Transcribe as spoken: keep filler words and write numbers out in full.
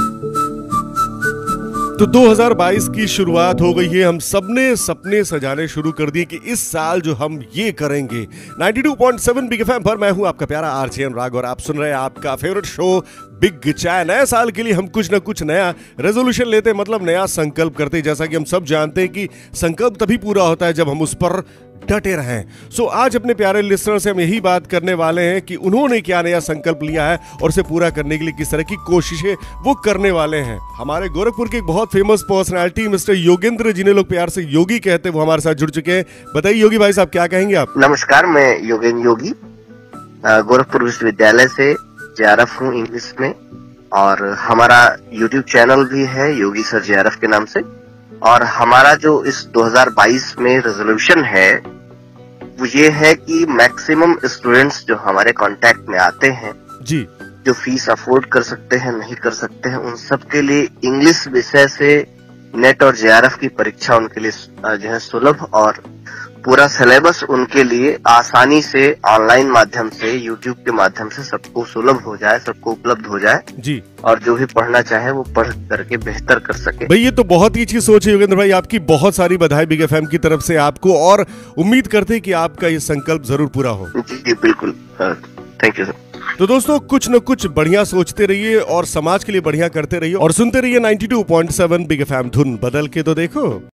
तो दो हज़ार बाईस की शुरुआत हो गई है। हम सबने सपने सजाने शुरू कर दिए कि इस साल जो हम ये करेंगे। बानवे पॉइंट सात बिग एफएम पर मैं हूं आपका प्यारा आरजे अनुराग और आप सुन रहे हैं आपका फेवरेट शो बिग चाय। नए साल के लिए हम कुछ ना कुछ नया रेजोल्यूशन लेते, मतलब नया संकल्प करते। जैसा कि हम सब जानते हैं कि संकल्प तभी पूरा होता है जब हम उस पर डटे रहें। सो आज अपने प्यारे लिसनर से हम यही बात करने वाले हैं कि उन्होंने क्या नया संकल्प लिया है और उसे पूरा करने के लिए किस तरह की कोशिशें वो करने वाले हैं। हमारे गोरखपुर के एक बहुत फेमस पर्सनालिटी मिस्टर योगेंद्र, जिन्हें लोग प्यार से योगी कहते हैं, वो हमारे साथ जुड़ चुके हैं। बताइए योगी भाई साहब, क्या कहेंगे आप? नमस्कार, मैं योगेंद्र योगी गोरखपुर विश्वविद्यालय से जेआरएफ हूँ इंग्लिश में, और हमारा यूट्यूब चैनल भी है योगी सर जेआरएफ के नाम से। और हमारा जो इस दो हज़ार बाईस में रेजोल्यूशन है वो ये है कि मैक्सिमम स्टूडेंट्स जो हमारे कांटेक्ट में आते हैं जी, जो फीस अफोर्ड कर सकते हैं, नहीं कर सकते हैं, उन सब के लिए इंग्लिश विषय से नेट और जेआरएफ की परीक्षा उनके लिए जो है सुलभ, और पूरा सिलेबस उनके लिए आसानी से ऑनलाइन माध्यम से यूट्यूब के माध्यम से सबको सुलभ हो जाए, सबको उपलब्ध हो जाए जी, और जो भी पढ़ना चाहे वो पढ़ करके बेहतर कर सके। भाई ये तो बहुत ही अच्छी सोच है योगेंद्र भाई, आपकी बहुत सारी बधाई बिग एफएम की तरफ से आपको, और उम्मीद करते हैं कि आपका ये संकल्प जरूर पूरा हो। जी जी बिल्कुल, थैंक यू सर। तो दोस्तों, कुछ न कुछ बढ़िया सोचते रहिए और समाज के लिए बढ़िया करते रहिए और सुनते रहिए बानवे पॉइंट सात बिग एफएम। धुन बदल के तो देखो।